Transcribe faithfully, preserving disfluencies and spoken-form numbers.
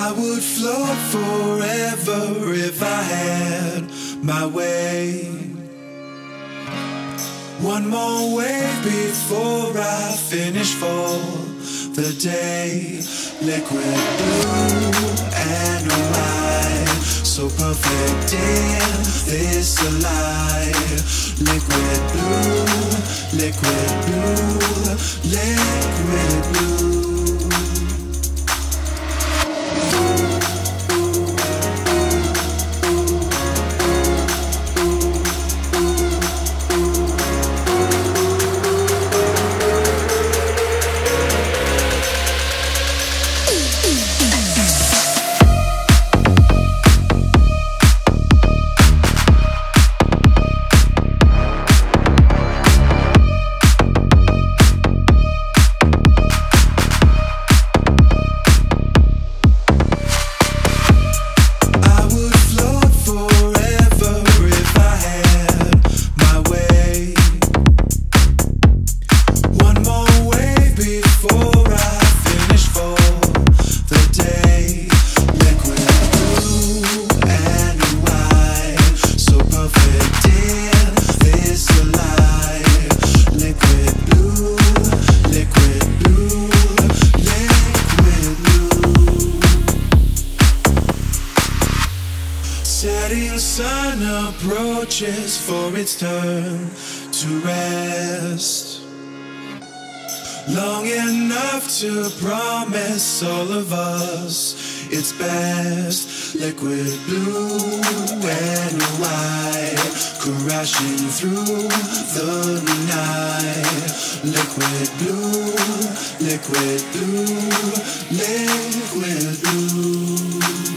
I would float forever if I had my way. One more wave before I finish for the day. Liquid blue and white, so perfect in this light. Liquid blue, liquid blue, liquid blue. Setting sun approaches for its turn to rest, long enough to promise all of us its best. Liquid blue and white, crashing through the night. Liquid blue, liquid blue, liquid blue.